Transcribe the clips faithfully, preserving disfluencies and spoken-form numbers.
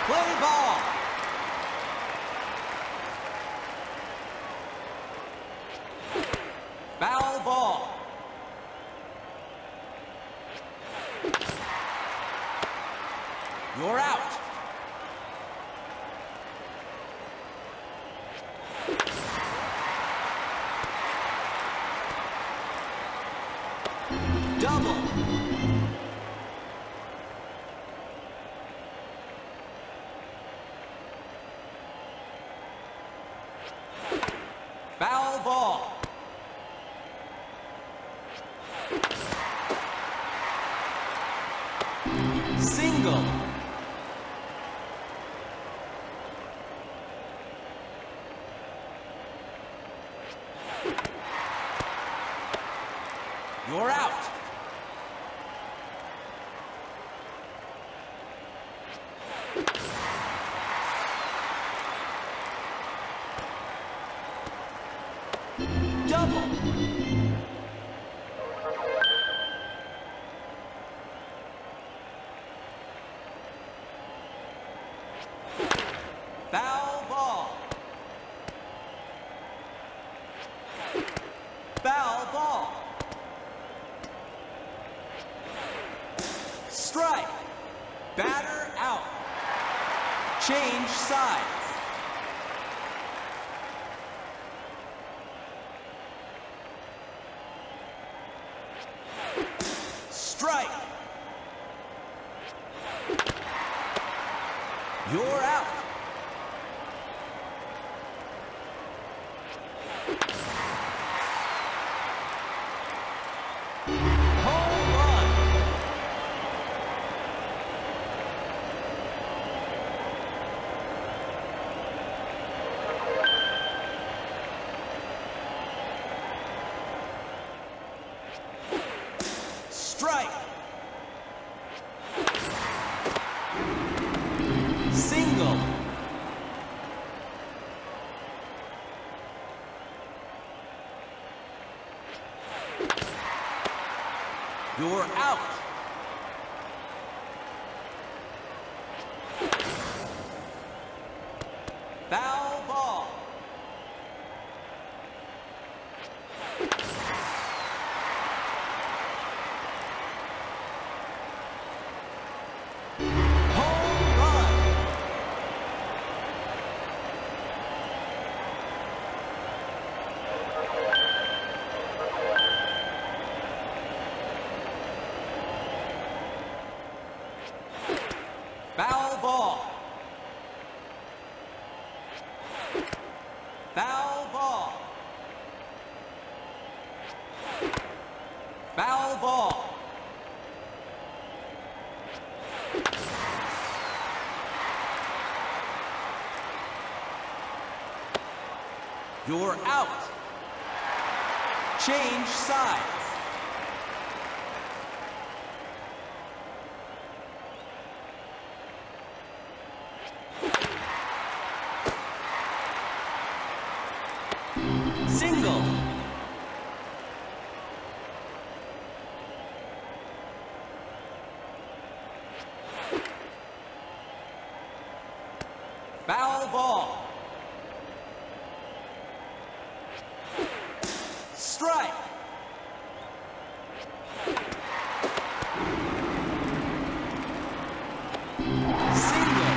Play ball. Foul ball. You're out. Double. Foul ball. Single. You're out. Double. Foul ball. Foul ball. Strike. Batter out. Change sides. Strike. You're out. Home run. Strike. Single. You're out. Foul ball. Home run. Foul ball. Foul ball. Foul ball. You're out. Change sides. Single. Foul ball. Strike. Single.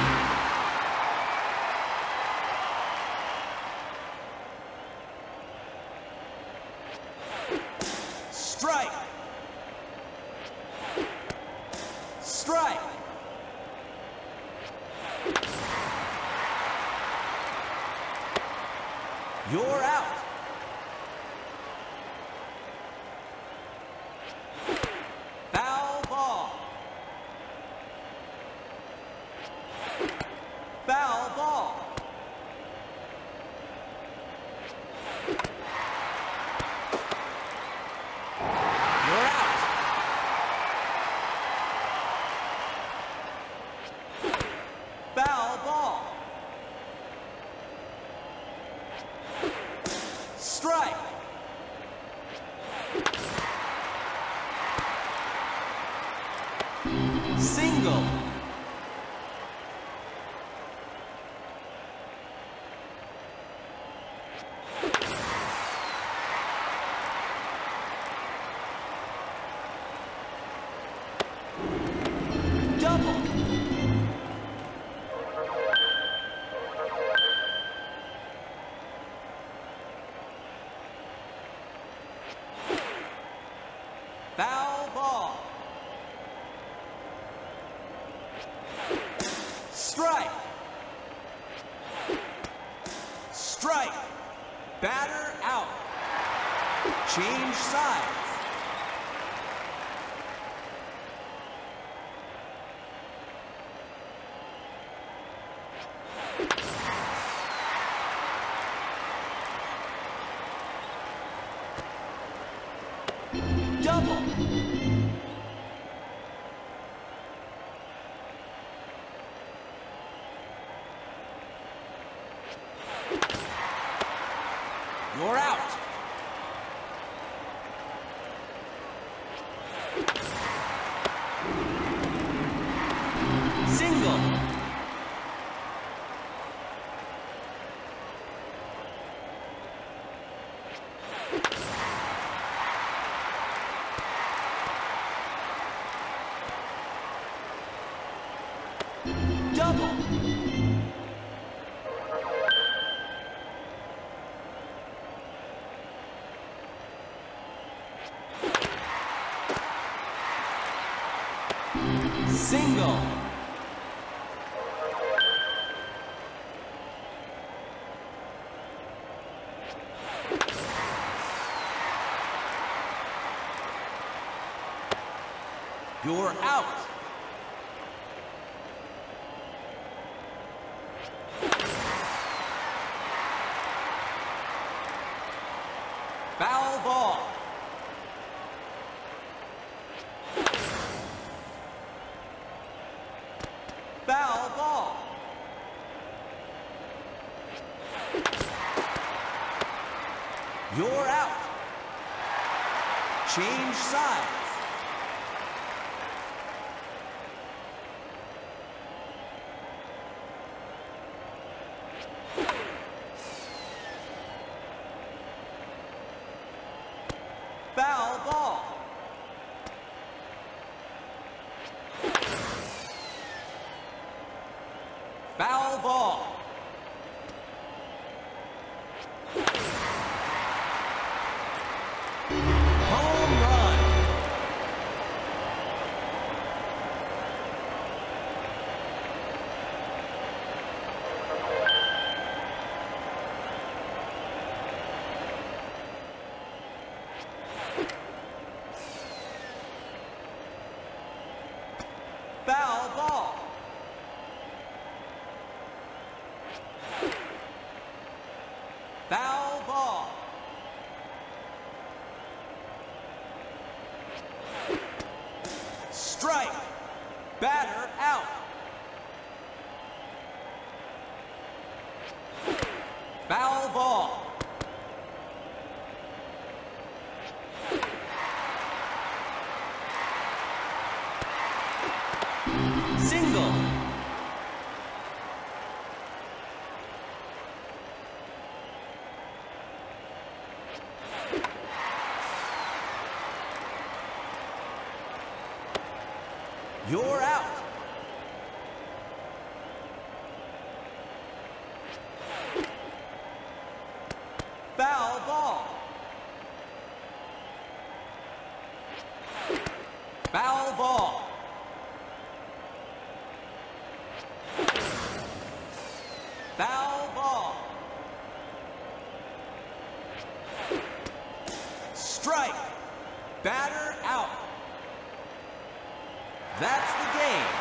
Strike. Strike. You're out. Foul ball. Foul ball. You're out. Foul ball. Strike. Single. Foul ball. Strike. Strike. Batter out. Change sides. Double. You're out. Single. Double. Single. You're out. Foul ball. Foul ball. You're out. Change sides. Foul ball. Foul ball. Home run. Foul ball. Foul ball. Strike. Batter out. Foul ball. Single. You're out. Foul ball. Foul ball. Foul ball. Strike. Batter out. That's the game.